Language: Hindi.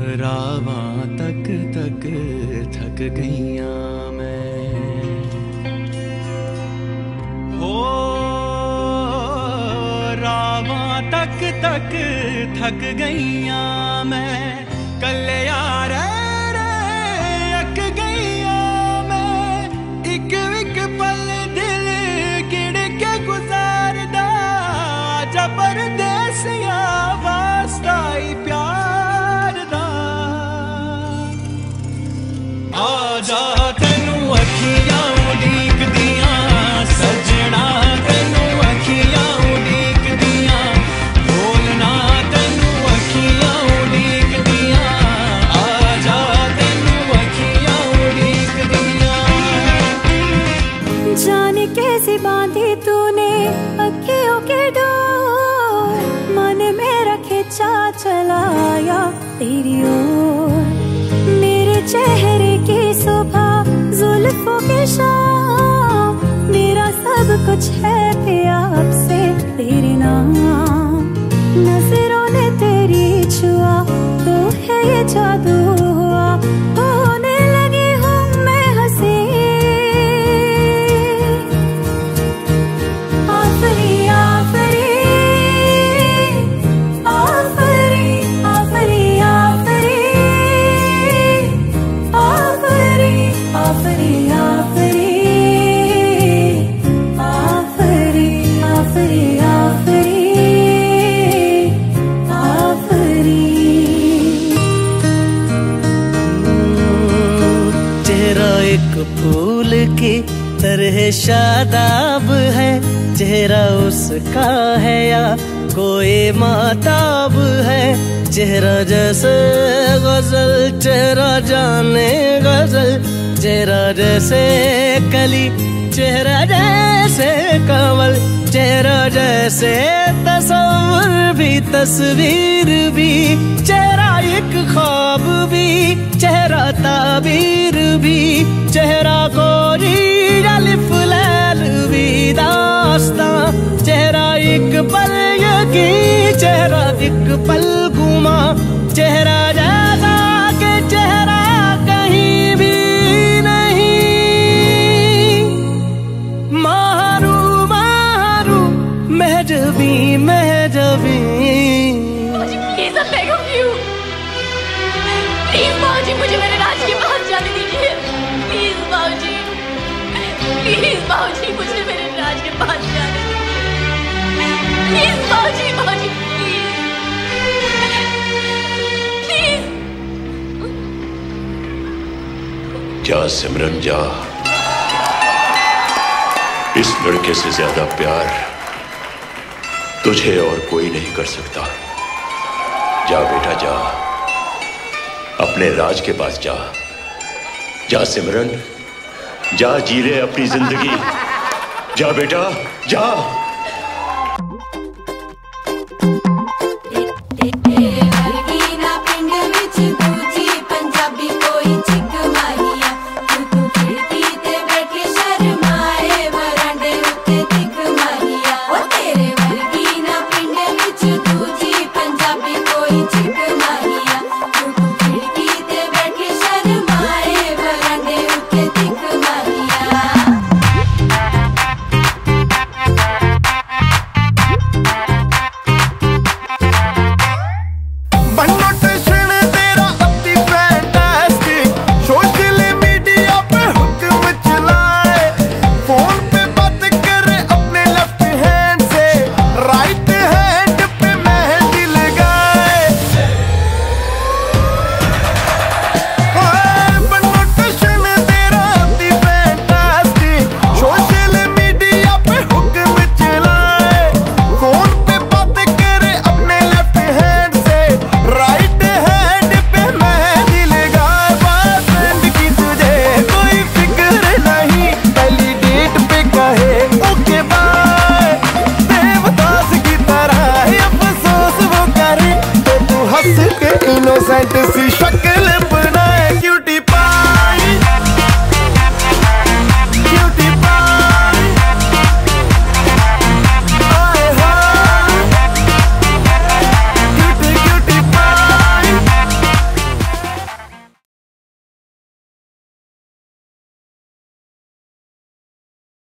रावां तक तक थक गईयां मैं, हो रावां तक तक थक गईयां मैं, कल्ले यार अक गईयां मैं, इक इक पल दिल किड़ के गुजारदा, आजा परदेसिया वास्ता ही प्यार दा, आजा तेनू अखियां उड़ीक दियां सजना, तेनू अखियां उड़ीक दियां, बोलना तेनू अखियां उड़ीक दियां, आजा तेनू अखियां उड़ीक दियां। जाने कैसे बांधी तूने अखियों के डोर, मन मेरा खिंचा चलाया तेरी ओर, मेरे चेहरे की सुबह जुल्फों की शाम, मेरा सब कुछ है पिया अब से तेरे नाम, नजरों ने तेरी छुआ तो है ये जादू हुआ, होने लगी हूँ मैं हंसी, आफरी आफरी आफरी आफरी आफरी आफरी आफरी आफरी आफरी आफरी आफरी चेहरा एक फूल की तरह शादाब है, चेहरा उसका है या कोई माताब है, चेहरा जैसे गजल चेहरा जाने गजल, चेहरा जैसे कली चेहरा जैसे कमल, चेहरा जैसे तस्वीर भी तस्वीर भी, चेहरा एक ख्वाब भी चेहरा ताबीर भी, चेहरा कोई अलिफ लैल भी दास्तां, चेहरा एक पल यकीन चेहरा एक पल गुमा, चेहरा जैसा के चेहरा कहीं भी नहीं, मारू मारू महजबी महजबी। प्लीज अब मैं कहूँगी हूँ, प्लीज बाबूजी मुझे मेरे राज के पास जाने दीजिए, प्लीज बाबूजी, प्लीज बाबूजी मुझे मेरे राज के पास जाने दीजिए, प्लीज बाबूजी, बाबूजी प्लीज प्लीज। जा सिमरन जा, इस लड़के से ज्यादा प्यार तुझे और कोई नहीं कर सकता। जा बेटा जा, अपने राज के पास जा, जा सिमरन जा, जी ले अपनी जिंदगी, जा बेटा जा।